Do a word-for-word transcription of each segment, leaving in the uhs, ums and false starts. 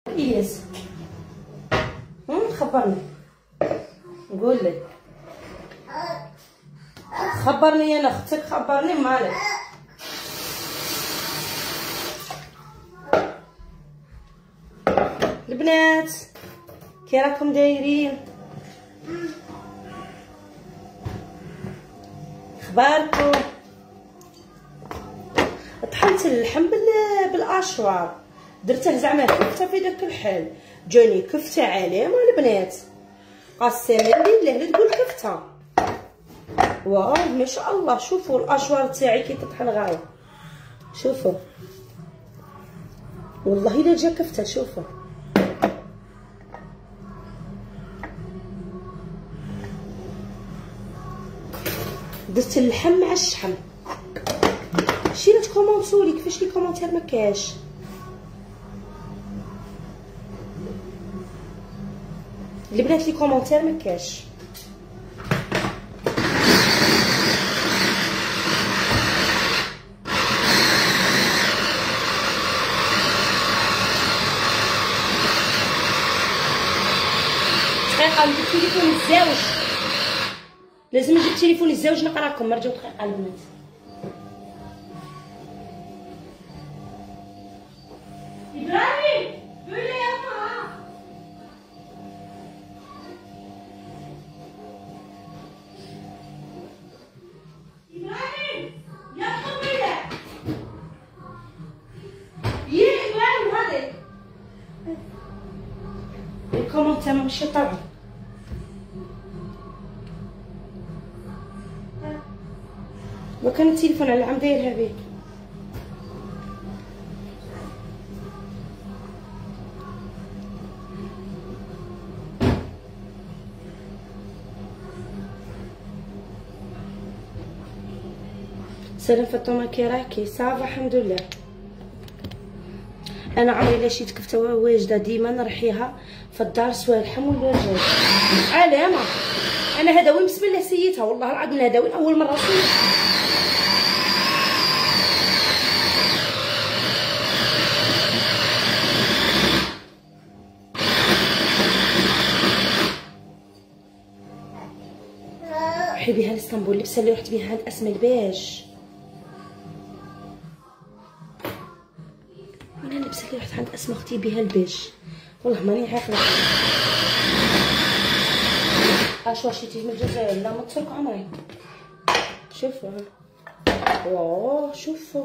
إياس خبرني، نقول لك خبرني انا اختك، خبرني مالك. البنات كي راكم دايرين؟ اخباركم؟ طحنت اللحم بالاشوار، درته زعما كفته في داك الحال، جاني كفته عليهم البنات، قسما بالله لا تقول كفته. واو ما شاء الله، شوفوا الاشوار تاعي كي تطحن غايه، شوفوا والله الا جا كفته. شوفوا درت اللحم مع الشحم. شي لا تكومونتولي كيفاش لي كومونتير مكاش. البنات لي كومونتير مكاش. دقيقه نجيب تليفون الزاوج، لازم نجيب تليفون الزاوج نقراكم. مرجعوا دقيقه البنات. ابراهيم قولي يا ماما. ابراهيم يا قبيله يا ابراهيم هذا الكومنت ماشي طبعا. وكان التليفون على العم دايرها بيه. سلام فاطمه كي راكي؟ صافا الحمد لله. انا عمري لا شيت كفته واجده، ديما نرحيها في الدار سواء اللحم ولا الدجاج. علامه انا هذا وين بسم الله سيتها، والله العظيم هذا وين اول مره سيتها. روحي بها لاسطنبول، اللبسه اللي رحت بها عند اسماء الباج. وين اللبسه اللي رحت عند اسماء اختي بها الباج؟ والله ماني عاقله. اشوا شتي من الجزائر؟ لا مترك عمري. شوفوا واو، شوفوا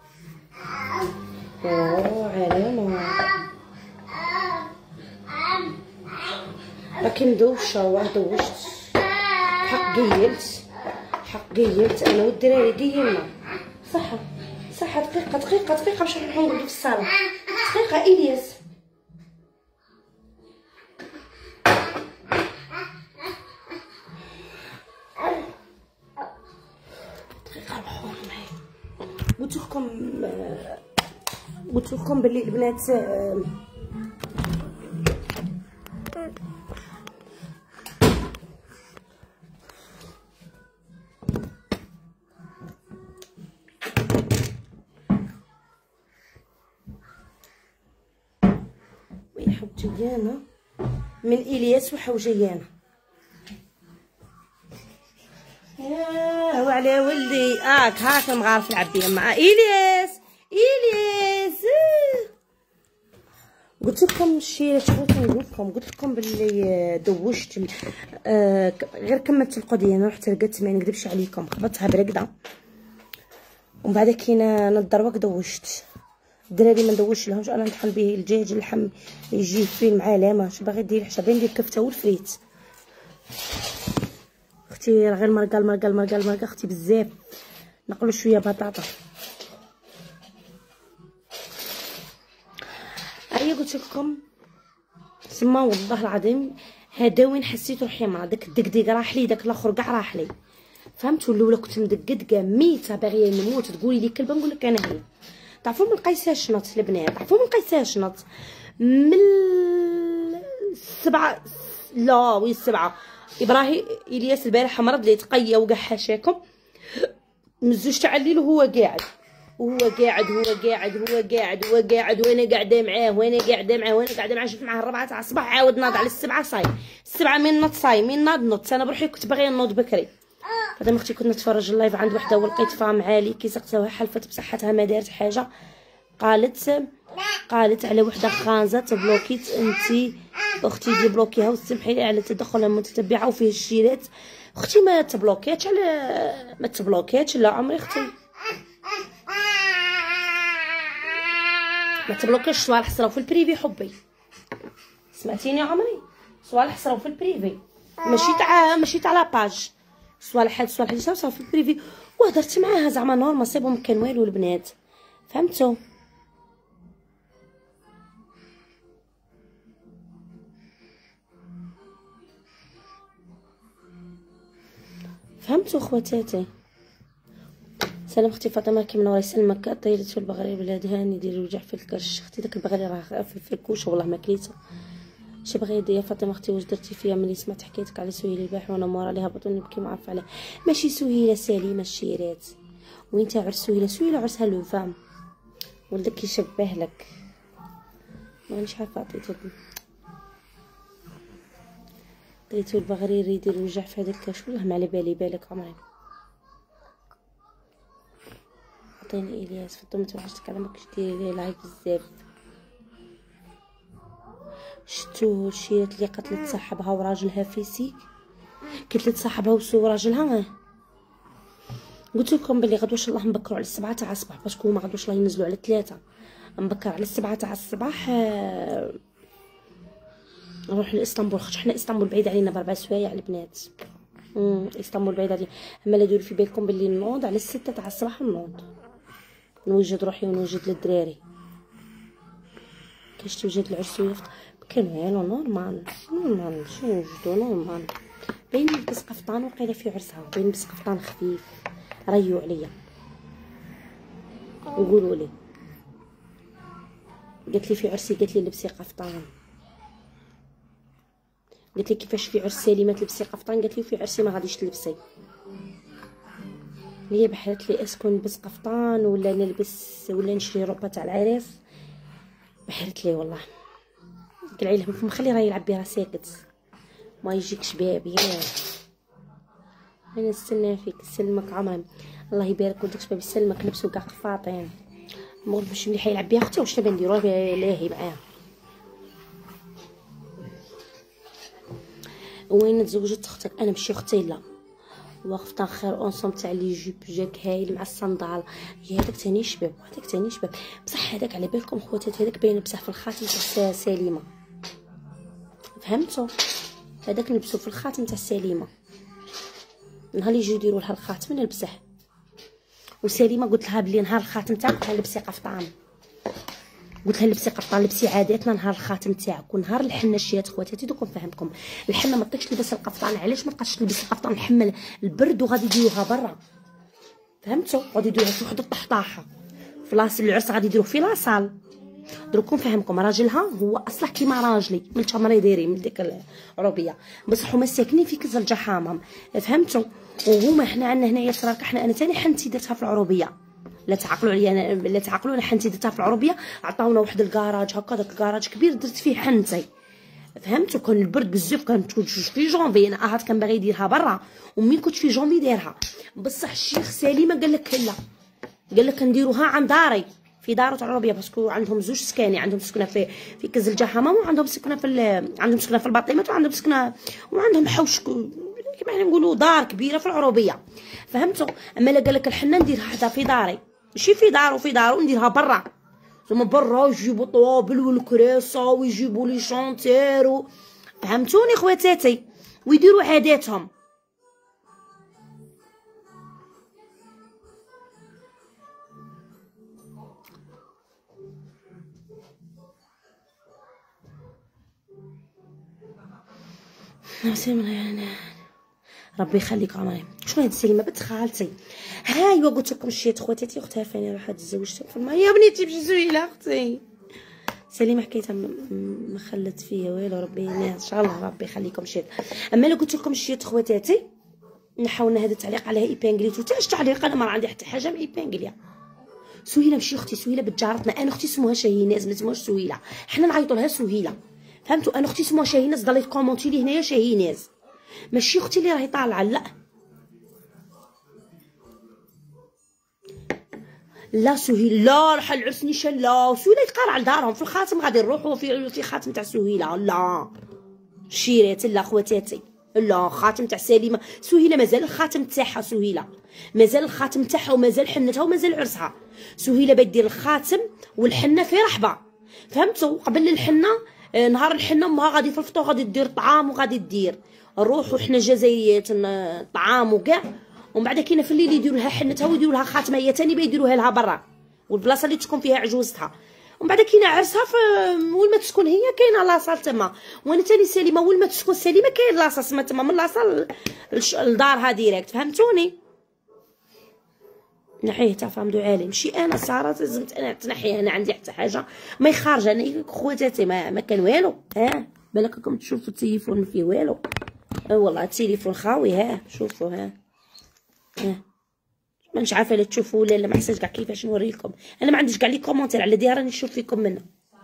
واو علامه راكي مدوشه. واه دوشت حق قيلت، حق قيلت انا والدراري قيلنا. صحه صحه دقيقه دقيقه دقيقه باش نروحو نقعدو في الصاله. دقيقه الياس. دقيقه روحو معايا. قلت لكم قلت لكم بلي البنات جيانا من الياس وحوجيانا. ياه وعلى ولدي اك هاك مغارف العبيه مع الياس. الياس قلت لكم شي شغل نقول لكم، قلت لكم باللي دوشت آه غير كملت القضيه. انا رحت رقدت ما نكذبش عليكم، خبطتها برقده ومن بعد كي نضربك دوشت. الدراري ما ندوش لهمش، انا نطحن به الدجاج اللحم يجي فيه مع علامه. اش باغي دير؟ حشا باغي ندير كفته والفريت. اختي غير مرقه المرقه المرقه المرقه اختي بزاف. نقلو شويه بطاطا. هيا قلت لكم سما والله العظيم هذا وين حسيت روحي مع داك الدقديق راح لي، داك الاخر كاع راح لي. فهمتوا؟ الاولى كنت مدقدقه ميته باغيه نموت، تقولي لي كلبه نقول لك انا هي. تعرفوا من قيسها شنط البنات؟ تعرفوا من قيسها شنط؟ من السبعه، لا وين السبعه؟ ابراهيم الياس البارحه مرض لي تقيا وقع حاشاكم من الزوج تاع الليل وهو قاعد. وهو قاعد هو قاعد هو قاعد هو قاعد وانا قاعده معاه وانا قاعده معاه وانا قاعده معاه. شفت معاه الربعه تاع الصباح عاود ناض على السبعه صاي. السبعه من نوض صاي من ناض نوض. انا بروحي كنت باغيه نوض بكري. فاطمه اختي كنت نتفرج اللايف عند وحده ولقيت فام عالي كي سقساوها حلفت بصحتها ما دارت حاجه. قالت قالت على وحده خانزه تبلوكيت انتي اختي دي بلوكيها وسمحي لي على التدخل المتتبعه وفيه الشيرات. اختي ما تبلوكيتش على ما تبلوكيتش لا عمري اختي ما تبلوكيش. صوالح صراو في البريفي حبي سمعتيني يا عمري. صوالح صراو في البريفي ماشي تاع ماشي تاع لاباج. صوالح هاد الصوالح اللي صراو في البريفي وهدرت معاها زعما نورمال سي بون. كان والو البنات فهمتوا فهمتوا خواتاتي. سلام اختي فاطمه كي منوري يسلمك. طيرت البغري بلاد هاني ديري وجع في الكرش اختي. داك البغري راه في الفركوش والله ما كليته. شي بغا يديا فاطمه اختي واش درتي فيا ملي سمعت حكايتك على سهيله البارح وانا مورا ليها بطني نبكي ما عارفه علاه. ماشي سهيله سليمه الشيرات. وين تا عرس سهيله سهيله عرسها لو فام ولدك يشبه لك مانيش عارفه عطيتو عطيتو البغرير يدير وجع في هذاك الكرش والله ما على بالي بالك عمري. عطيني الياس فاطمه توحشتك على ماكش ديري لي لايف بزاف. شتو الشيرات اللي قتلت صاحبها وراجلها فيسيك قتلت صاحبها وسو راجلها. قلت لكم بلي غدوه ان شاء الله نبكروا على السبعة تاع الصباح باسكو ما غدوش الله ينزلوا على ثلاثة. نبكر على السبعة تاع الصباح نروح لاسطنبول خاطر حنا اسطنبول بعيد علينا بربع سوايع البنات. امم اسطنبول بعيد علينا. اما لا ديروا في بالكم بلي نوض على الستة تاع الصباح نوض نوجد روحي ونوجد للدراري. كاش توجد العرسويه كان والو نورمال نورمال شنو نوجدو نورمال. بين نلبس قفطان وقيله في عرسها بين نلبس قفطان خفيف ريو عليا وقولوا لي. قالت لي في عرسي قالت لي لبسي قفطان. قالت لي كيفاش في عرس سليمه تلبسي قفطان. قالت لي في عرسي ما غاديش تلبسي. هي بحرت لي اسكو نلبس قفطان ولا نلبس ولا نشري روبا تاع العريس. بحرت لي والله قلعي له فم خلي راه يلعب بها ساكت ما يجيك شباب يا انا نستنى فيك. سلمك عمري الله يبارك ولدك شباب يسلمك. لبسوا كاع قفاطين المغرب باش ملي حيلعب بها اختي واش تبى نديرو لاهي معاها. وين تزوجت اختك؟ انا ماشي اختي لا وقفت اخر اونصوم تاع لي جيب جاك هايل مع الصندال. يا هذاك تاني شباب هذاك تاني شباب بصح هذاك على بالكم خواتات هذاك باين بصح في الخاتم تاع سليمه فهمتوا. هذاك نلبسو في الخاتم تاع سليمه نهار اللي يجيو يديروا لها الخاتم نلبسه. وسليمه قلت لها بلي نهار الخاتم تاعك لبسي قفطان. قلت لها لبسي قفطان لبسي عاداتنا نهار الخاتم تاعك. ونهار الحنه شيات خواتاتي دوك نفهمكم الحنه ما طيقش تلبس القفطان. علاش ما تبقاش تلبس القفطان نحمل البرد وغادي يديروها برا فهمتوا. غادي يديروها في وحده الطحطاحه في لاص العرس غادي يديروه في لاصال. دروك نفهمكم راجلها هو اصلا كيما راجلي من تمري دايرين من ديك العروبيه بصح هما ساكنين في كزر جحامهم فهمتوا. وهما حنا عندنا هنايا تراك حنا انا ثاني حنتي درتها في العروبيه لا تعقلوا عليا انا لا تعقلوا انا حنتي درتها في العروبيه. عطاونا واحد الكراج هكا داك الكراج كبير درت فيه حنتي فهمتوا. كان البرد بزاف كانت في جونفي انا اهات كان باغي يديرها برا ومين كنت في جونفي دايرها بصح الشيخ سليمه قال لك لا قال لك نديروها عند داري في دار العروبيه باسكو عندهم زوج سكاني عندهم سكنه في في كز الجحامه وعندهم سكنه في عندهم سكنه في الباطيمات وعندهم سكنه وعندهم حوش كيما نقولوا دار كبيره في العروبيه فهمتوا. اما لا قال لك الحنه نديرها حدا في داري ماشي في دار وفي دار ونديرها برا زعما برا يجيبوا طوابل والكراسه ويجيبوا لي شونتير و... فهمتوني خواتاتي ويديروا عاداتهم. ربي يخليك عمري. شنو هاد سليمه بنت خالتي هايوا قلت لكم شيت خواتاتي اختها فاني راحت تزوجت في الماء يا بنيتي بشي زويله اختي سليمه حكيتها ما خلت فيا والو ربي ان شاء الله ربي يخليكم شيت. اما لو قلت لكم شيت خواتاتي نحاولنا هذا التعليق عليها ايبانغليتو حتى اش تعليق انا ما عندي حتى حاجه مع ايبانغليا سهيله ماشي اختي، سهيله بنت جارتنا. انا اختي اسمها شاهيناز ما اسمهاش سهيله، حنا نعيطوا لها سهيله فهمتوا. انا اختي اسمها شاهيناز، ضلي كومونتي لي هنايا شاهيناز، ماشي اختي اللي راهي طالعه. لا لا سهيله لا راح العرس نيشان. لا سهيله يتقارع لدارهم في الخاتم، غادي نروحوا في في خاتم تاع سهيله. لا شيرات لا خواتاتي، لا خاتم تاع سليمه. سهيله مازال الخاتم تاعها، سهيله مازال الخاتم تاعها ومازال حنتها ومازال عرسها. سهيله بدير الخاتم والحنه في رحبه فهمتوا. قبل الحنه نهار الحنه امها غادي في الفطور غادي دير طعام وغادي دير نروحوا حنا جزائريات طعام وكاع، ومن بعد كاينه في الليل يديروا لها حنتها ويديروا لها خاتمه هي ثاني بيديروها لها برا والبلاصه اللي تكون فيها عجوزتها. ومن بعد كاينه عرسها في وين ما تسكن هي كاينه لاصال تما، وانا ثاني سليمه وين ما تسكن سليمه كاين لاصه تما من لاصال لدارها ديريكت فهمتوني. نحيه تاع فام عالي ماشي انا ساره لازم انا تنحيه. انا عندي حتى حاجه ما يخرج انا خواتاتي ما, ما كان والو. ها بالك راكم تشوفوا التليفون ما فيه والو. اه والله التليفون خاوي. ها شوفوا ها ها مانيش عارفه لا تشوفوا ولا لا، ما حسيتش كاع كيفاش نوريكم. انا ما عنديش كاع لي كومونتير على دي راني نشوف فيكم منه.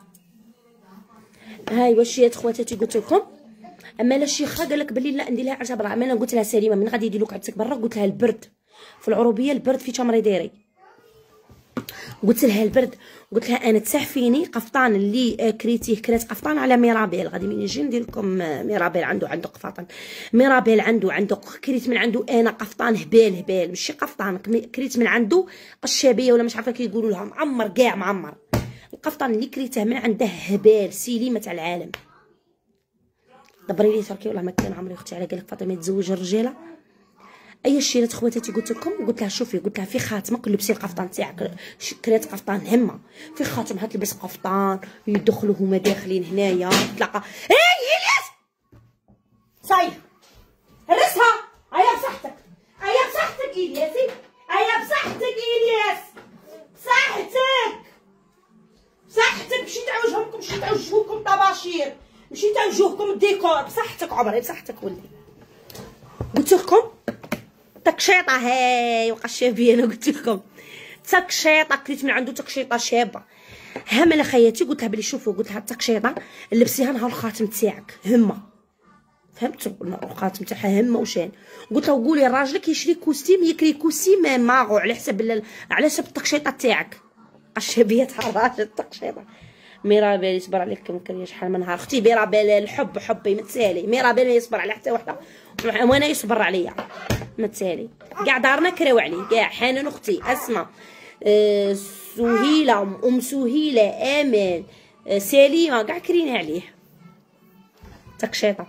هاي واش يا خواتاتي قلت لكم. اما لا الشيخه قال لك بلي لا ندير لها عرسها برا. انا قلت لها سليمه من غادي يدير لك عرسك برا؟ قلت لها البرد في العروبيه، البرد في تمري ديري. قلت لها البرد، قلت لها انا تسعفيني قفطان اللي كريتيه كرات قفطان على ميرابيل. غادي من نجي ندير لكم ميرابيل عنده عنده قفطان ميرابيل عنده عنده كريت من عنده انا قفطان هبال هبال ماشي قفطان كريت من عنده قشابيه ولا مش عارفه كي يقولوا لها معمر كاع معمر. القفطان اللي كريته من عنده هبال سليمه تاع العالم. دبري لي تركي والله ما كان عمري اختي على قالك فاطمه يتزوج الرجاله. اي الشيرات خواتاتي قلت لكم. قلت لها شوفي قلت لها في خاتمك لبسي القفطان تاعك كريت قفطان همه في خاتم هتلبس قفطان يدخلوا هما داخلين هنايا تلقى اي الياس صاير هرسها. ايا بصحتك ايا بصحتك الياسي ايا بصحتك الياس بصحتك بصحتك. مشيت تعوجهم مشيت تعوجوكم طباشير مشيت تعوجوكم الديكور بصحتك عمري بصحتك ولدي. قلت لكم تكشيطه هاي وقشابيه. انا قلت لكم تكشيطه كريت من عنده تكشيطه شابه. هما خياتي قلت لها بلي شوفوا قلت لها التكشيطه لبسيها نهار الخاتم تاعك همه فهمتوا الخاتم تاعها همه وشان. قلت لها قولي لراجلك يشري كوستيم يكري كوستيم ماغو على حساب على حساب التكشيطه تاعك. قشابيه تاع الراجل التكشيطه. ميرابيل يصبر عليك كم كريه شحال من نهار اختي. ميرابيل الحب حبي متسالي. ميرابيل ما يصبر على حتى وحده وانا يصبر عليا متسالي. كاع دارنا كراو عليه كاع. حنان اختي اسماء أه سهيله ام سهيله امل أه سليمه كاع كرينا عليه تكشيطه.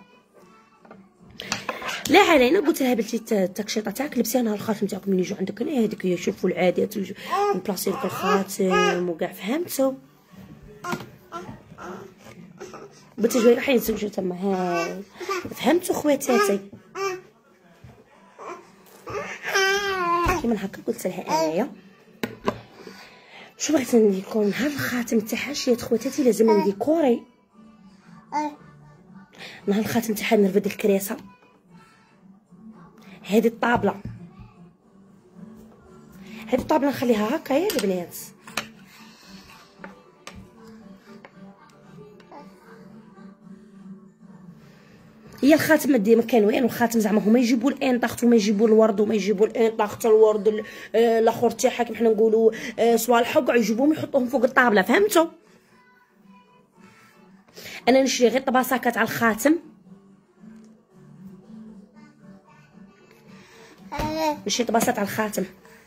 لا علينا قلت لها بنتي التكشيطه تاعك لبسيها نهار الخاتم تاعك من يجوا عندك هنا هذيك يشوفوا العادات ونبلاصي لك الخاتم وكاع فهمتوا. قلت جوي راح يتزوجوا تما. هاي فهمتوا خواتاتي كيما هكا. قلت لها انايا شو بغيت نديكور نهار الخاتم تاعها شيات خواتاتي لازم نديكوري نهار الخاتم تاعها نرفد الكراسه هذه الطابله هذه الطابله نخليها هكا يا البنات. هي الخاتم مدي ما كان وين الخاتم زعما هما يجيبوا الانطاخت وما يجيبوا الورد وما يجيبوا الانطاخت الورد الاخر تاعها كيما حنا نقولوا صوالح وكاع يجيبوهم يحطوهم فوق الطابله فهمتوا. انا نشري غير طباساكات على الخاتم نشري طباسات على الخاتم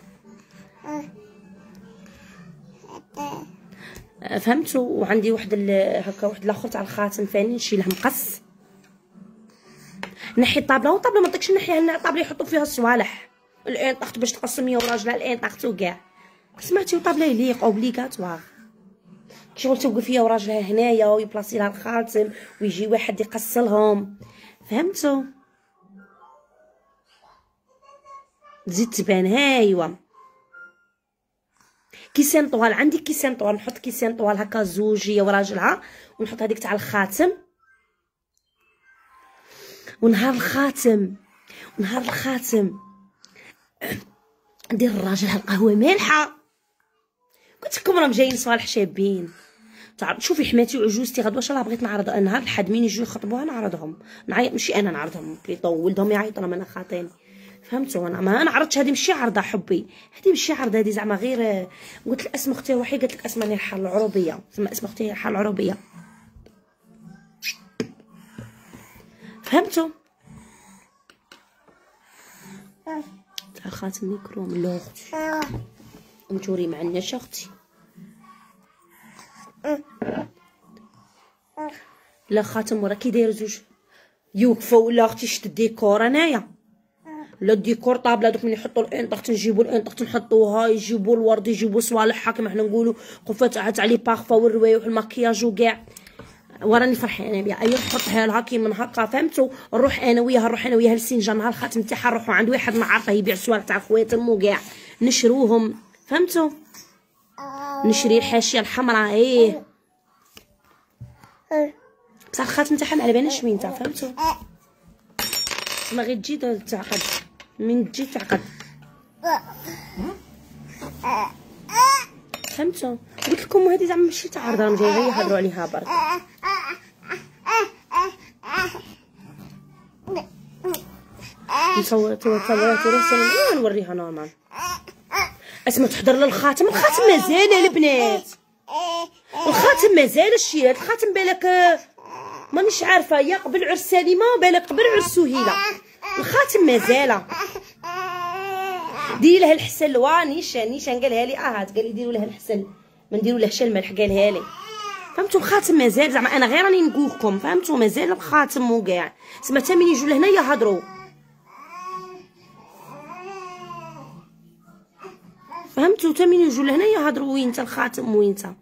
فهمتوا. وعندي واحد هكا واحد الاخر تاع الخاتم ثاني نشيله مقص. نحي الطابله والطابله ما نطيقش نحيها الطابله يحطوا فيها الصوالح الانطاخت باش تقسم يا وراجلها الانطاخت وكاع سمعتي. وطابله يليق اوبليغاتوار شغل توقف فيها وراجلها هنايا ويبلاصي لها الخاتم ويجي واحد يقصلهم فهمتوا. تزيد تبان. هايوا كيسان طوال عندي كيسان طوال نحط كيسان طوال هكا زوج هي وراجلها ونحط هذيك تاع الخاتم. ونهار الخاتم ونهار الخاتم ندير لراجلها القهوه مالحه قلت لكم راهم جايين صالح شابين. تعرف شوفي حماتي وعجوزتي غدوه ان شاء الله بغيت نعرض نهار الحد مين يجيو يخطبوها نعرضهم، نعيط ماشي انا نعرضهم بليطو ولدهم يعيطوا لهم انا خاطيني. فهمتوا؟ انا ما نعرضتش، هذه ماشي عرضه حبي، هذه ماشي عرضه، هذه زعما غير قلت لك اسم اختي روحي، قالت لك اسمها ريحه العروبيه، زعما اسم اختي ريحه العروبيه. فهمتوا؟ تاع خاتم ميكرو من لاختي نتوري ما عندناش اختي. لا خاتم ورا كي داير زوج يوقفوا ولا اختي شت الديكور انايا، لا الديكور طابله دوك ملي يحطوا الانطاق نجيبوا الانطاق نحطوها، يجيبوا الورد يجيبوا صوالحها كما حنا نقولوا، قفات عاد على لي بارفا والروايح والمكياج وكاع. وراني فرحانه بها، اي نحطها لها كي من هكا. فهمتوا؟ نروح انا وياها نروح انا وياها لسنجان، نهار الخاتم تاعها نروحوا عند واحد نعرفه يبيع صوالح تاع خواتم وكاع نشروهم. فهمتوا؟ نشري الحاشيه الحمراء ايه بصح الخاتم تاعها ما على بالناش وين تاع. فهمتوا؟ ما غير تجي تعقد من تجي تعقد. فهمتوا؟ قلت لكم هذه زعما ماشي تعرض، راهم جايين غير يهضروا عليها برك. نصور تصورات وراسي نوريها نورمال. اسمع تحضر للخاتم، الخاتم مازال البنات، الخاتم مازال الشيات، الخاتم بالك مانيش عارفه يا قبل عرس سليمه بالك قبل عرس سهيله، الخاتم مازال. ديري لها الحسل وا نيشان نيشان قالها لي اه قال لي ديروا لها الحسل ما نديروا لها حتى الملح قالها لي. فهمتوا؟ الخاتم مازال زعما انا غير راني نقول لكم. فهمتوا؟ مازال الخاتم وكاع سما حتى من يجوا لهنا يهضروا. فهمتوا؟ حتى من يجوا لهنا يهضروا وين تا الخاتم وين تا.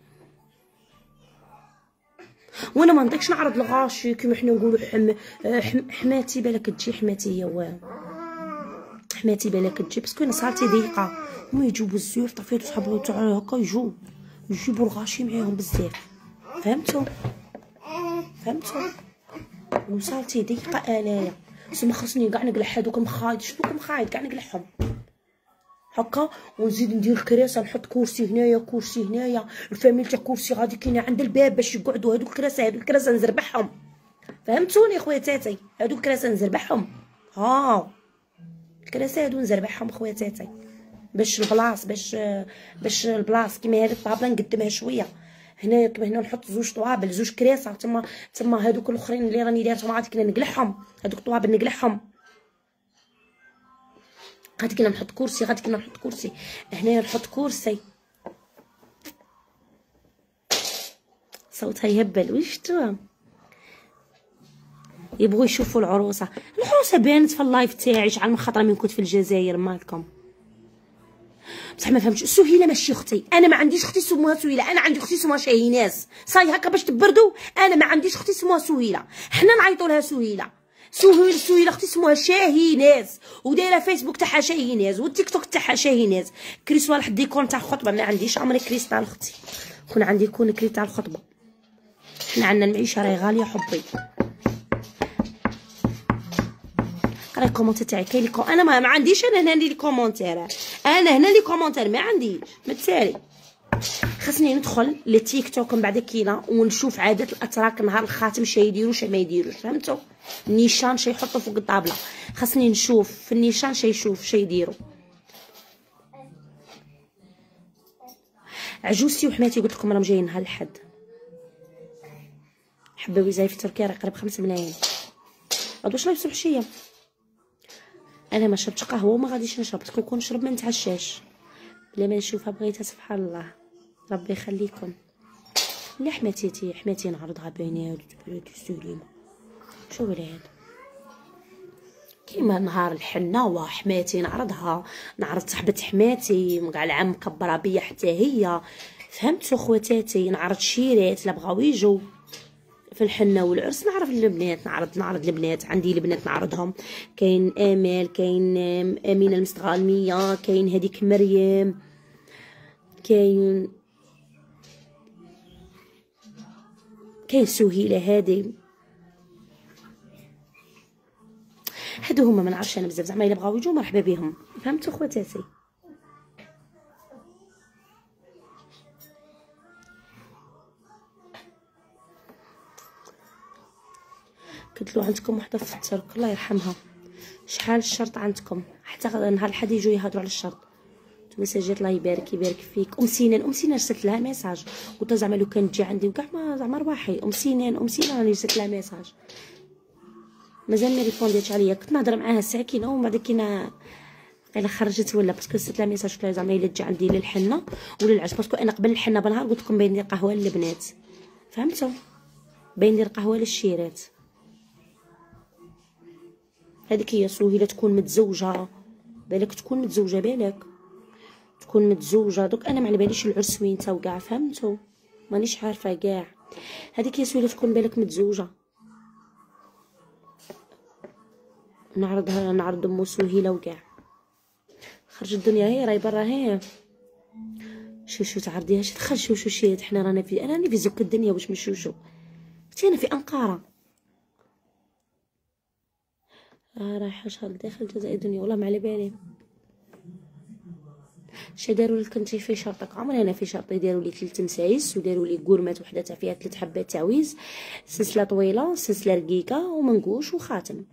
وانا ما نضيقش نعرض الغاشي كيما حنا نقولوا حم... حم... حماتي بالك تجي، حماتي هي واه حماتي بالك تجي باسكو انا صارتي ضيقه، هما يجيبوا الزيوف طفيت صحابو تاع هكا يجوا يجيبوا الغاشي معاهم بزاف. فهمتوا؟ فهمتوا؟ وصارتي ضيقه انايا سما خاصني كاع نقلع هذوك المخايد، شنو مخايد كاع نقلعهم هكا ونزيد ندير الكراسه، نحط كرسي هنايا كرسي هنايا، الفاميل تاع كرسي غادي كاينه عند الباب باش يقعدوا هذوك الكراسه، هذوك الكراسه نزربحهم. فهمتوني خواتاتي؟ هذوك الكراسه نزربحهم، ها الكراسه هادو نزربحهم خواتاتي باش البلاص باش باش البلاص كيما هذه الطابله نقدمها شويه هنايا كيما هنا نحط زوج طوابل زوج كراسه، تما تما هذوك الاخرين اللي راني دايرتهم غادي كنا نقلعهم، هذوك الطوابل نقلعهم. غادي كنا نحط كرسي غادي كنا نحط كرسي هنايا نحط كرسي. صوتها يهبل وشتوها يبغوا يشوفوا العروسه. العروسه بانت في اللايف تاعي شحال من خطره من كنت في الجزائر مالكم. بصح ما فهمتش سهيله ماشي اختي، انا ما عنديش اختي اسمها سهيله، انا عندي اختي اسمها شاهيناز. صاي هكا باش تبردوا، انا ما عنديش اختي اسمها سهيله، حنا نعيطوا لها سهيله. سهيله سهيله اختي اسمها شاهيناز ودايره فيسبوك تاعها شاهيناز والتيك توك تاعها شاهيناز. كري صوالح ديكور تاع الخطبه ما عنديش، عمري كريس تاع اختي كون عندي يكون كري تاع الخطبه. حنا عندنا المعيشه راهي غاليه حبي. قرا الكومونتير تاعي كاين لي انا ما, ما عنديش انا هنا لي كومونتير، انا هنا لي كومونتير ما عنديش ما تسالي. خاصني ندخل لتيك توك من بعد كينا ونشوف عادات الاتراك نهار الخاتم شي يديروا شي ما يديروش. فهمتوا؟ النيشان شي يحطوا فوق الطابله، خاصني نشوف في النيشان شي يشوف شي يديروا. عجوزتي وحماتي قلت لكم راهم جايين نهار الحد. حباوي زاي في تركيا راه قريب خمسة ملايين. غادي واش نلبسوا الحشيه؟ انا ما شربتش قهوه وما غاديش نشرب، باسكو كون نشرب ما نتعشاش. بلا ما نشوفها بغيتها سبحان الله ربي يخليكم. لا حماتيتي حماتي نعرضها بينات بلاتي سليمه شو ولا هذا كيما نهار الحنه وحماتي نعرضها، نعرض صاحبه حماتي كاع العام مكبره بيا حتى هي. فهمتوا خواتاتي؟ نعرض شيرات لا بغاو يجوا في الحنه والعرس، نعرف البنات نعرض نعرض البنات عندي البنات نعرضهم. كاين امال كاين امينه المستغالميه كاين هذيك مريم كاين كاين سهيله هادي. هادو هما ما نعرفش انا بزاف زعما الا بغاو يجوا مرحبا بهم. فهمتوا خواتاتي؟ قلت له عندكم وحده في الترك الله يرحمها، شحال الشرط عندكم حتى نهار الحد يجوا يهضروا على الشرط. ميساجات الله يبارك يبارك فيك. ام سنان ام سنان رسلت لها ميساج قلت زعما لو كانت تجي عندي وكاع ما زعما رواحي. ام سنان ام سنان راني رسلت لها ميساج مازال ما ريبونديتش عليا. كنت نهضر معاها ساكنه ومن بعد كينا قيله خرجت ولا باسكو رسلت لها ميساج قلت لها زعما الا تجي عندي للحنه ولا العشاء باسكو انا قبل الحنه بنهار قلت لكم باين لي قهوه للبنات فهمتوا باين لي القهوه للشيرات. هذيك هي سهيله تكون متزوجه بالك تكون متزوجه بالك تكون متزوجه دوك انا ما على باليش العرس وين تا وكاع فهمتوا مانيش عارفه كاع. هذيك هي سهيله تكون بالك متزوجه. نعرضها نعرض ام سهيله وكاع خرج الدنيا هي راهي برا هي شو شو تعرضيها شي دخل شو شو شي حنا رانا في انا راني في زوك الدنيا واش مش شو قلتي انا في انقره آه رايحه شهر داخل جزائر الدنيا والله ما على بالي. شا داروا لك انت في شرطك؟ عمري انا في شرطي داروا لي ثلاث مسايس وداروا لي كورمات وحده تاع فيها ثلاث حبات تعويز سلسله طويله سلسله رقيقه ومنقوش وخاتم.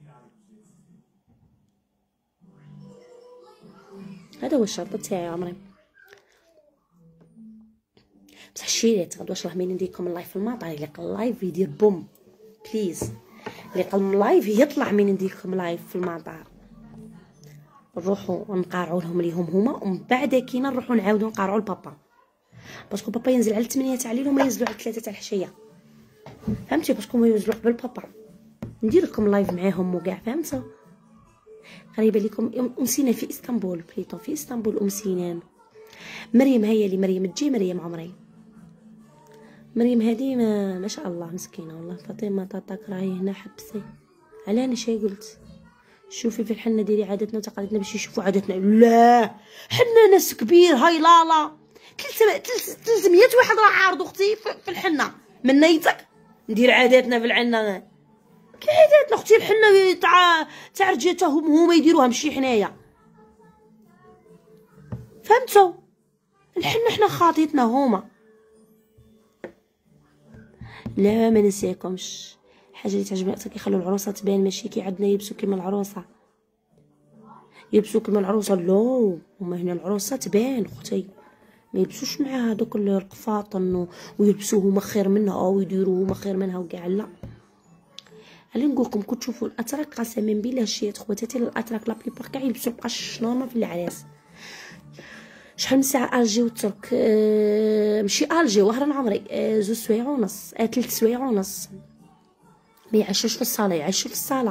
هذا هو الشرط تاعي عمري. بصح الشيرات غدواش راه مين نديركم اللايف في المطار اللي قال اللايف يدير بوم بليز اللي قال اللايف يطلع مين نديركم لايف في المطار نروحوا نقارعوا لهم ليهم هما ومن بعد كينا نروحوا نعاودوا نقارعوا لبابا باسكو بابا ينزل على ثمانية تاع الليل وما ينزلوا على ثلاثة تاع الحشيه فهمتي باسكو ما ينزلوا قبل بابا ندير لكم لايف معاهم وكاع فهمتوا. غريبه لكم ام سنان في اسطنبول بليطو في اسطنبول ام سنان. مريم هي اللي مريم تجي مريم عمري مريم هذه ما, ما شاء الله مسكينه والله. فاطمه طاطاك راهي هنا حبسي على انا شي قلت شوفي في الحنه ديري عادتنا وتقاليدنا باش يشوفوا عادتنا. لا حنا ناس كبير هاي لالا ثلاثمية واحد راه عارض اختي في الحنه من نيتك ندير عاداتنا في العنه كي عاداتنا اختي الحنه تاع تاع رجالتهم هما يديروها ماشي حنايا فهمتوا. الحنه حنا خاطيتنا هما. لا ما نسيكمش حاجه اللي تعجبني اكثر كيخلوا العروسه تبان ماشي كي عندنا يلبسوا كيما العروسه يلبسوا كيما العروسه. لا هما هنا العروسه تبان اختي ما يلبسوش معاها دوك القفاطن ويلبسوه هما خير منها او يديروه هما خير منها وكاع. لا اللي نقول لكم كنت تشوفوا الاتراك قسما بالله شيات خواتاتي الاتراك لا بليبار كاع يلبسوا القش نورمال في العراس. شحال من ساعه الجي والترك أه ماشي الجي وهران عمري أه زوج سوايع ونص أه ثلاث سوايع ونص ما يعيشوش في الصاله يعيشوا في الصاله.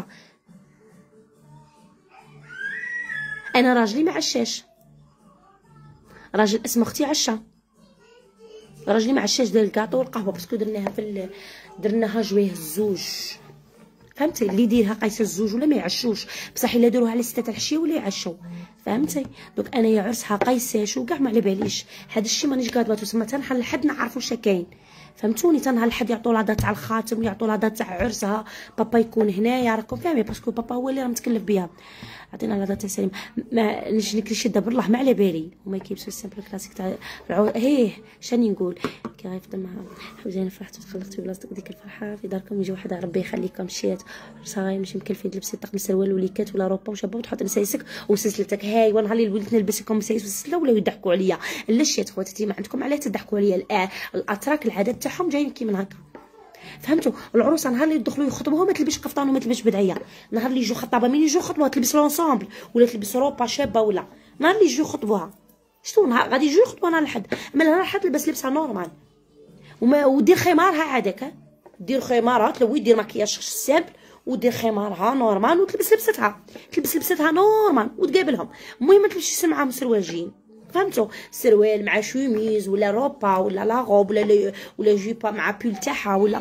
انا راجلي ما عشاش راجل اسم اختي عشا راجلي ما عشاش دار الكاطو والقهوه باسكو درناها في ال... درناها جويه الزوج فهمتي اللي يديرها قيس الزوج ولا ما يعشوش بصح الا داروها على ستة الحشيه ولا يعشوا فهمتي. دوك انايا عرسها قيساش وكاع ما على باليش هذا الشيء مانيش قادره تسمى تنحل لحد نعرفوا واش كاين فهمتوني. تنهار لحد يعطوا لها دات تاع الخاتم ويعطوا لها دات تاع عرسها بابا يكون هنايا راكم فاهمين باسكو بابا هو اللي راه متكلف بها. عطينا لها دات تاع سليم ما نجي نكري شي دبر الله ما على بالي هما كيلبسوا السامبل كلاسيك تاع العو... هيه شاني نقول كي غيفضل معاها حوجي انا فرحت وتخلقت في بلاصتك ديك الفرحه في داركم يجي وحده ربي يخليكم شيات صاي ماشي مكلفين تلبسي طقم سروال وليكات ولا روبا وشابه وتحط مسايسك وسلسلتك هاي ونهار اللي وليت نلبس لكم مسايس وسلسله ولاو يضحكوا عليا. لا شيات خواتاتي ما عندكم علاه تضحكوا عليا الاتراك العادات تاعهم جايين كيما هكا فهمتوا. العروسه نهار اللي يدخلوا يخطبوها ما تلبسش قفطان وما تلبسش بدعيه. نهار اللي يجوا خطابه مين يجوا يخطبوها تلبس لونسامبل ولا تلبس روبا شابه ولا نهار اللي يجوا يخطبوها شتو نهار غادي يجوا يخطبوها نهار الحد اما نهار الحد تلبس لبسها نورمال وما ودير خمارها عادك دير خمارها تلوي دير مكياج سامبل ودير خمارها نورمال وتلبس لبستها تلبس لبستها نورمال وتقابلهم. المهم ما تلبسش معاهم سروال جين فهمتوا سروال مع شوميز ولا روبا ولا لا غوب ولا ولا جيبا مع بول تاعها ولا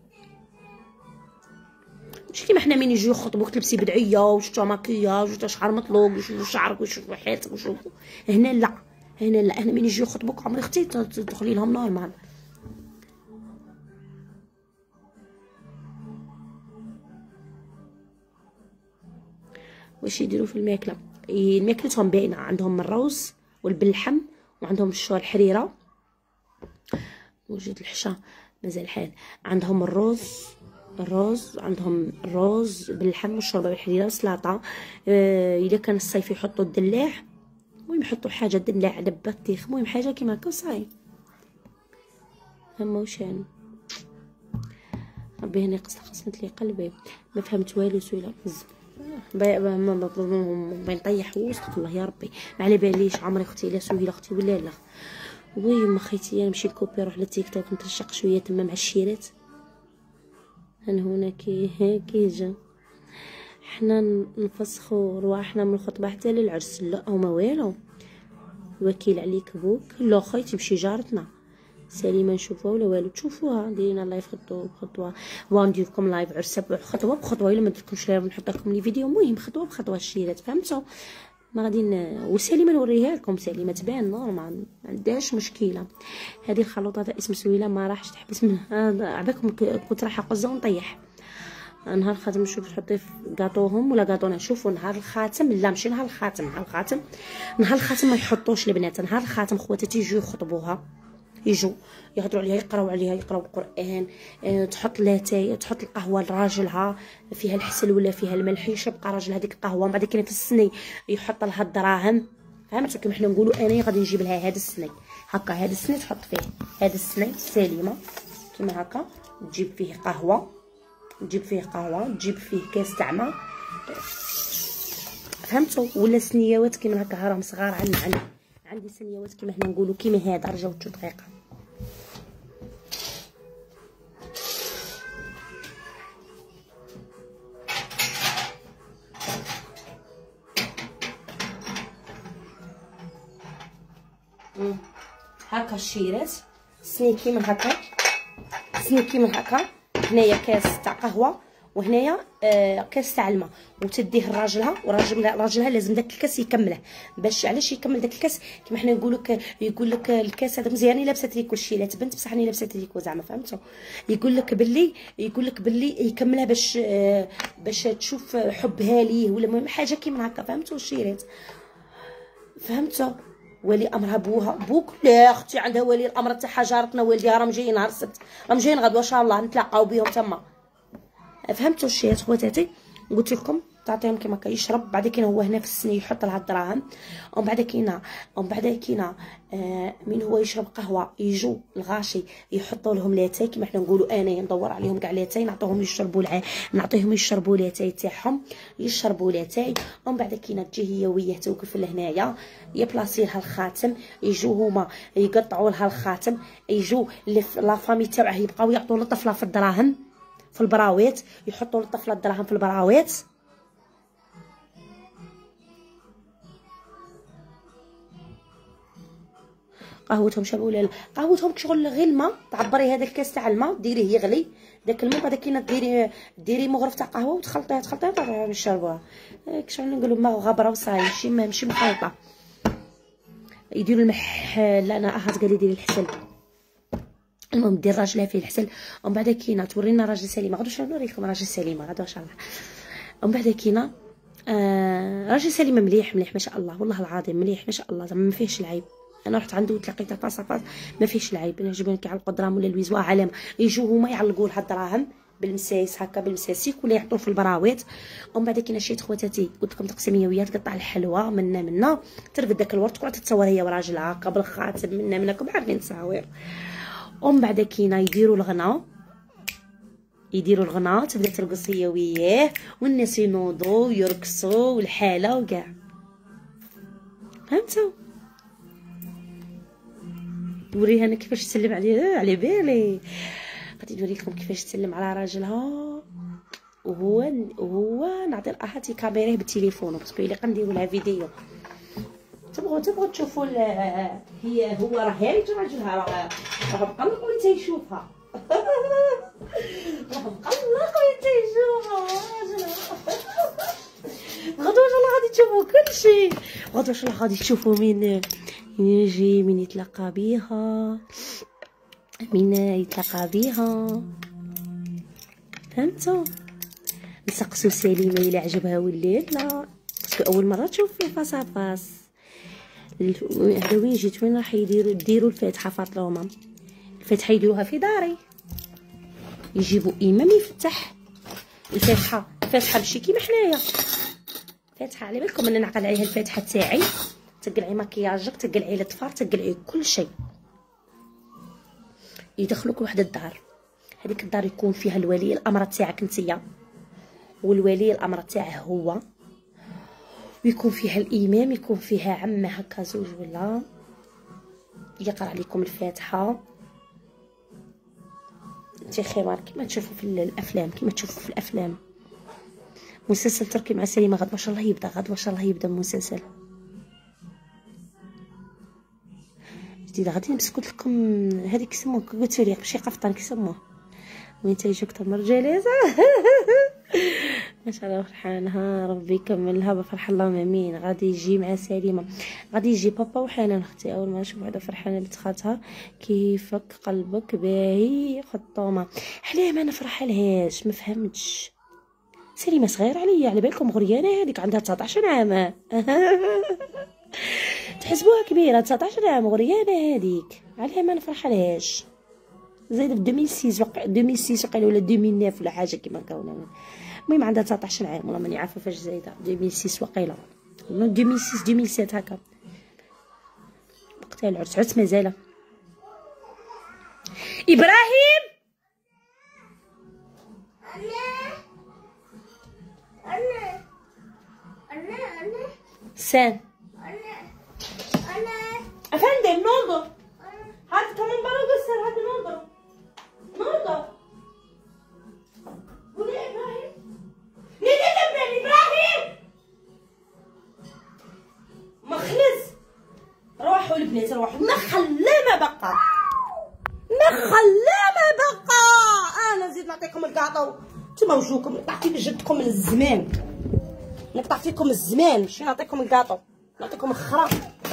ماشي كيما حنا من يجيو يخطبوك تلبسي بدعيه وشتا مكياج وشتا شعر مطلوق ويشوفوا شعرك ويشوفوا حياتك ويشوفوا. هنا لا هنا لا هنا من يجيو يخطبوك عمري اختي تدخلي لهم نورمال. واش يديروا في الماكله الماكلتهم باينه عندهم الروز والبلحم وعندهم الشور الحريره وجد الحشا مازال الحال عندهم الروز الرز، عندهم الرز باللحم والشوربه بالحليله والسلطه. آه الا كان الصيف يحطوا الدلاع، المهم يحطوا حاجه دلاع على بطيخ، المهم حاجه كيما هكا وصاي. هما وشان ربي هنا قصه قسمت لي قلبي، ما فهمت والو. سويله ما نطيح وسط الله يا ربي، ما على باليش عمري اختي لا سهيله اختي ولا لا. وي ما خيتي انا نمشي كوبي نروح للتيك توك نترشق شويه تما مع الشيرات. هنا هنا كي كي جا حنا نفسخوا رواحنا من الخطبه حتى للعرس. لا هما والو، وكيل عليك بوك. لا خيتي تمشي جارتنا سليمه نشوفوها ولا والو، تشوفوها ديرينا لايف خطوه بخطوه. وندير لكم لايف عرس خطوه بخطوه، الا ما درتكمش لايف نحط لكم لي فيديو المهم خطوه بخطوه الشيرات فهمتوا. ما غادي وسليمه نوريها لكم، سليمه تبان نورمال ما عندهاش مشكله. هذه الخلوطه تاع اسم سويله ما راحش تحبس منها، عباكم كنت رايحه قزه ونطيح. نهار الخاتم نشوف تحطي في كاطوهم ولا كاطونا. شوفوا نهار الخاتم، لا ماشي نهار الخاتم، نهار الخاتم نهار الخاتم ما يحطوش البنات. نهار الخاتم خواتاتي يجيو يخطبوها، يجوا يهضروا عليها، يقراو عليها، يقراو القران. أه تحط لاتاي، تحط القهوه لراجلها فيها الحسل ولا فيها الملح، يشرب راجل هذيك القهوه. من بعد كاين في السني يحط لها الدراهم، فهمتوا كيما حنا نقولوا انا غادي نجيب لها هذا السني هكا، هذا السني تحط فيه هذا السني سليمه كيما هكا، تجيب فيه قهوه، تجيب فيه قهوه، تجيب فيه كاس تاع ما، فهمتوا. ولا سنيوات كيما هكا راهم صغار عندنا، عندي عندي سنيوات كيما حنا نقولوا كيما هذا رجعوا تشو دقيقه. هكا الشيرات سني كيما هكا، سني كيما هكا. هنايا كاس تاع قهوه وهنايا آه كاس تاع الماء، وتديه لراجلها، وراجلها راجلها لازم داك الكاس يكمله. باش علاش يكمل داك الكاس؟ كيما حنا نقول لك، يقول لك الكاس هذا مزيان لابسه تريكو الشيلات بنت بصح راني لابسه تريكو زعما فهمتوا. يقول لك باللي يقول لك باللي يكملها باش آه باش تشوف حبها ليه ولا المهم حاجه كيما هكا فهمتوا الشيرات فهمتوا. ولي امرها بوها بوك لا اختي عندها ولي الامر تاعها جارتنا والديها راهم جايين نهار السبت، راهم جايين غدوه ان شاء الله نتلاقاو بهم تما فهمتوا الشيات خواتاتي. قلت لكم تعطيهم كيما هكا يشرب. بعد كاين هو هنا في السنه يحط لها الدراهم، ومن بعد كاينه ومن بعد كاينه آه من هو يشرب قهوه يجوا الغاشي يحطوا لهم لاتاي كيما حنا نقولوا انايا ندور عليهم كاع لاتاي نعطيهم يشربوا الع... نعطيهم يشربوا لاتاي تاعهم يشربوا لاتاي. ومن بعد كاينه تجي هي وياه توقف لهنايا يبلاصي لها الخاتم، يجوا هما يقطعوا لها الخاتم، يجوا لا فامي تاعها يبقاو يعطوا للطفله في الدراهم في البراويت، يحطوا للطفله الدراهم في البراويت. قهوتهم شابه ولا قهوتهم شغل غير الماء، تعبري هذا الكاس تاع الماء ديريه يغلي داك الماء، بعد كاين ديري ديري مغرف تاع قهوه وتخلطيها تخلطيها تعطيها يشربوها. شغل نقولوا ما غبره وصاي ماشي ماشي مخلطه. يديروا الملح، لا انا احد قال لي ديري الحسل، المهم دير راجلها فيه الحسل. ومن بعد كاينه تورينا راجل سليمه غدوه نوريكم راجل سليمه غدوه ان شاء الله. ومن بعد كاينه آه راجل سليمه مليح مليح ما شاء الله والله العظيم مليح ما شاء الله زعما ما فيهش العيب. انا رحت عنده وتلاقيته فاس فاس ما فيهش العيب. انا عجبني كاع القدرام ولا الويزوا علامه يجوا هما يعلقوا لها الدراهم بالمسايس هكا بالمساسيك ولا يحطوا في البراويت. ومن بعد كاينه شي خواتاتي قلت لكم تقسيميه ويا تقطع الحلوى منا منا ترفد داك الورد تقعد تتصور هي وراجلها هكا بالخاتم منا منكم عارفين تصاوير. ومن بعد كاينه يديروا الغنا يديروا الغنا تبدا ترقص هي وياه والناس ينوضوا ويرقصوا والحاله وكاع فهمتوا. نوريها انا كيفاش تسلم عليه على بالي غادي نوريكم كيفاش تسلم على راجلها وهو وهو نعطي لاحاتي كاميراه بالتليفون باسكو الا كنديروا لها فيديو تبغوا تبغوا تشوفوا هي هو راه هاري راجلها راه راه مقلق وانت يشوفها راه مقلق وانت يشوفها راجلها. غدوه ان شاء الله غادي تشوفوا كل شيء، غدوه ان شاء الله غادي تشوفوا مين يجي من يتلاقى بيها من يتلاقى بيها فهمتوا. نسقسو سليمه الا عجبها ولا لا باسكو اول مره تشوف فيه فاس فاس. هذا وين جيت وين راح يديروا ديروا الفاتحه فاطمه الفاتحه يديروها في داري يجيبوا امام يفتح الفاتحه الفاتحه بشي كيما حنايا فاتحه. على بالكم انا نعقل عليها الفاتحه تاعي، تقلعي مكياجك، تقلعي الاطفال، تقلعي كل شيء. يدخلوك لواحد الدار، هذيك الدار يكون فيها الولي الامر تاعك نتيا والولي الامر تاعه هو، ويكون فيها الامام، يكون فيها عمه هكا زوج ولا يقرا عليكم الفاتحه. انت خمار كيما تشوفوا في الافلام، كيما تشوفوا في الافلام. مسلسل تركي مع سليمه غدوه ان شاء الله يبدا، غدوه ان شاء الله يبدا المسلسل جديد. غادي نمسك قلت لكم هذيك يسموه قلت لي شي قفطان كيسموه وين تيجيك تمر جليسه ما شاء الله فرحانه ربي يكملها بفرح اللهم امين. غادي يجي مع سليمه، غادي يجي بابا وحنان اختي. اول ما نشوف وحده فرحانه بنت خالتها كيفك قلبك باهي خطومه. حلاه ما نفرح لهاش ما فهمتش. سليمه صغيره عليا، على بالكم غريانه هذيك عندها تسعطاش عام تحسبوها كبيره تسعطاش عام غريانه هذيك، عليها ما نفرح لهاش. زايده في ألفين وستة وقع ألفين وستة وقيله ولا ألفين وتسعة ولا حاجه كيما كاونا. المهم عندها تسعطاش عام والله ماني عارفه فاش زايده. ألفين وستة وقيله ولا ألفين وستة ألفين وسبعة هكا وقتها العرس. عرس مازال. ابراهيم انا انا انا سان انا افندم نوضو هات كمان برا قصر هات نوضو نوضو قولي يا ابراهيم نيجي تبني ابراهيم مخلص. روحوا البنات روحوا نخلى ما بقى نخلى ما بقى. انا نزيد نعطيكم الكاطو نتوما وجوكم نقطع في جدكم من الزمان، نقطع فيكم الزمان ماشي نعطيكم الكاطو نعطيكم الخرا.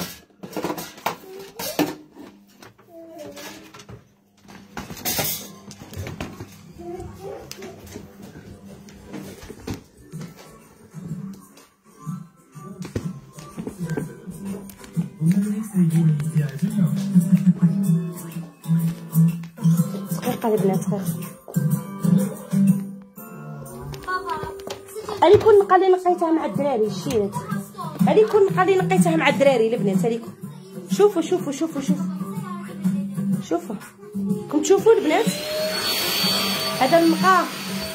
دقيقة البنات خير هذه كون نقا اللي نقيتها مع الدراري شيرت، هذه كون نقا اللي نقيتها مع الدراري البنات. هذه شوفوا شوفوا شوفوا شوفوا شوفوا كم تشوفوا البنات هذا النقا.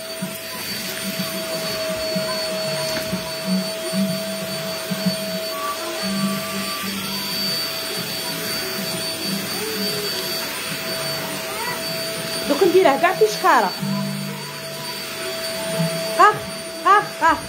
دوك نديره كاع في شخاره قاخ قاخ قاخ.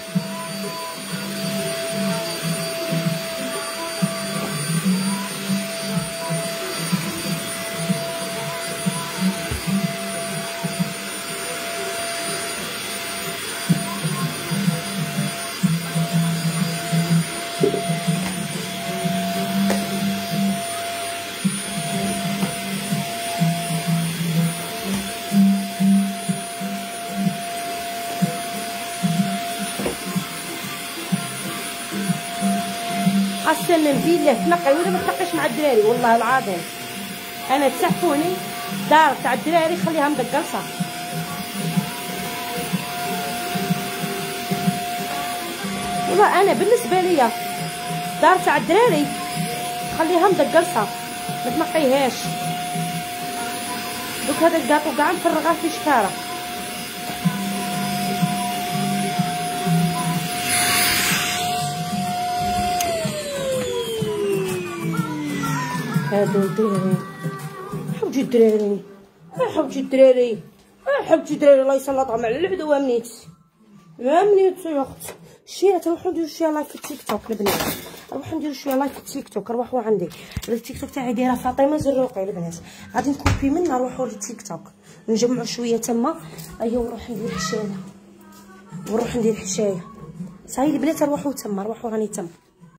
قسما بالله تنقي ولا ما تنقيش مع الدراري والله العظيم. انا تسحفوني دار تاع الدراري خليها مدقرصه. والله انا بالنسبه ليا دار تاع الدراري خليها مدقرصه ما تنقيهاش. دوك هذا الكاطو كاع نفرغاه في شكاره. هادو الدراري حوجي الدراري حوجي الدراري حوجي الدراري الله يسلطهم على العدو. امنيت امنيت يا اختي شيرات نروحو نديرو شويه لايف في التيك توك البنات، نروحو نديرو شويه لايف في التيك توك. روحوا عندي التيك توك تاعي دايره فاطمه زروقي البنات، غادي نكوبي منها نروحو للتيك توك نجمعو شويه تما. ايوا نروح ندير حشايه ونروح ندير حشايه صاي البنات. روحوا تما روحوا راني تما.